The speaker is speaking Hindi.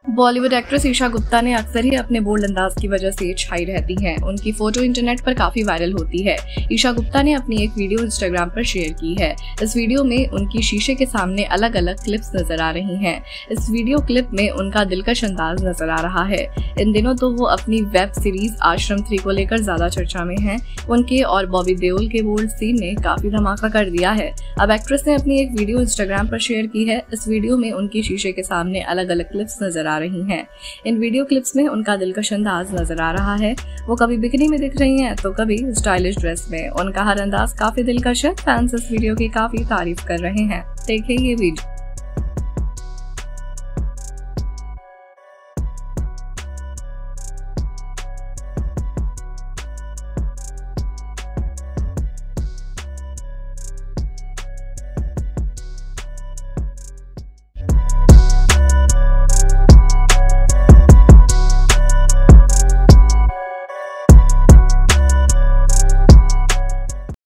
बॉलीवुड एक्ट्रेस ईशा गुप्ता ने अक्सर ही अपने बोल्ड अंदाज की वजह से छाई रहती हैं। उनकी फोटो इंटरनेट पर काफी वायरल होती है। ईशा गुप्ता ने अपनी एक वीडियो इंस्टाग्राम पर शेयर की है। इस वीडियो में उनकी शीशे के सामने अलग अलग क्लिप्स नजर आ रही हैं। इस वीडियो क्लिप में उनका दिलकश अंदाज नजर आ रहा है। इन दिनों तो वो अपनी वेब सीरीज आश्रम 3 को लेकर ज्यादा चर्चा में हैं। उनके और बॉबी देओल के बोल्ड सीन ने काफी धमाका कर दिया है। अब एक्ट्रेस ने अपनी एक वीडियो इंस्टाग्राम पर शेयर की है। इस वीडियो में उनकी शीशे के सामने अलग अलग क्लिप्स नजर आ रही हैं। इन वीडियो क्लिप्स में उनका दिलकश अंदाज नजर आ रहा है। वो कभी बिकनी में दिख रही हैं तो कभी स्टाइलिश ड्रेस में। उनका हर अंदाज काफी दिलकश है। फैंस इस वीडियो की काफी तारीफ कर रहे हैं। देखिए ये वीडियो।